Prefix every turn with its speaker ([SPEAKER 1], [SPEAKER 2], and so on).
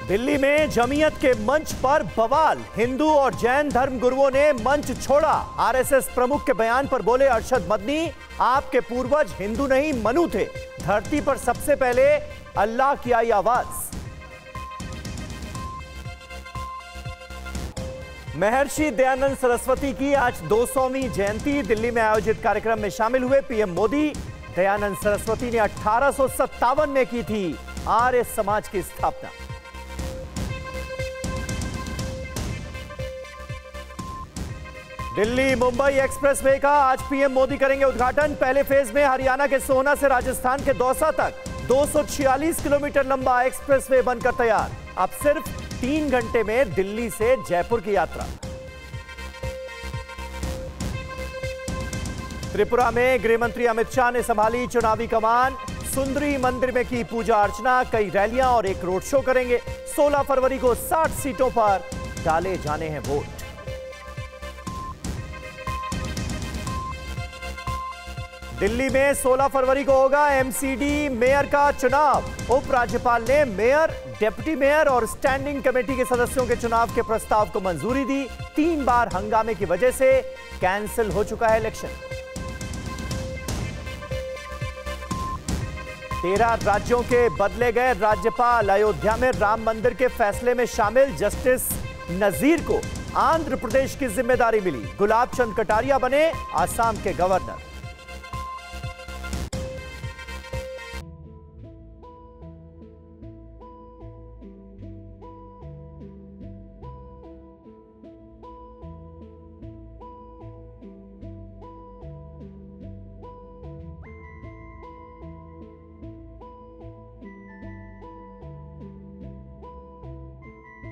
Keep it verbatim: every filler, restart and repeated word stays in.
[SPEAKER 1] दिल्ली में जमीयत के मंच पर बवाल, हिंदू और जैन धर्म गुरुओं ने मंच छोड़ा। आरएसएस प्रमुख के बयान पर बोले अरशद मदनी, आपके पूर्वज हिंदू नहीं मनु थे, धरती पर सबसे पहले अल्लाह की आई आवाज। महर्षि दयानंद सरस्वती की आज दो सौवीं जयंती, दिल्ली में आयोजित कार्यक्रम में शामिल हुए पीएम मोदी। दयानंद सरस्वती ने अठारह सौ सत्तावन में की थी आर्य समाज की स्थापना। दिल्ली मुंबई एक्सप्रेसवे का आज पीएम मोदी करेंगे उद्घाटन। पहले फेज में हरियाणा के सोहना से राजस्थान के दौसा तक दो सौ छियालीस किलोमीटर लंबा एक्सप्रेसवे बनकर तैयार। अब सिर्फ तीन घंटे में दिल्ली से जयपुर की यात्रा। त्रिपुरा में गृह मंत्री अमित शाह ने संभाली चुनावी कमान। सुंदरी मंदिर में की पूजा अर्चना, कई रैलियां और एक रोड शो करेंगे। सोलह फरवरी को साठ सीटों पर डाले जाने हैं वोट। दिल्ली में सोलह फरवरी को होगा एमसीडी मेयर का चुनाव। उपराज्यपाल ने मेयर, डिप्टी मेयर और स्टैंडिंग कमेटी के सदस्यों के चुनाव के प्रस्ताव को मंजूरी दी। तीन बार हंगामे की वजह से कैंसिल हो चुका है इलेक्शन। तेरह राज्यों के बदले गए राज्यपाल। अयोध्या में राम मंदिर के फैसले में शामिल जस्टिस नजीर को आंध्र प्रदेश की जिम्मेदारी मिली। गुलाब चंद कटारिया बने आसाम के गवर्नर।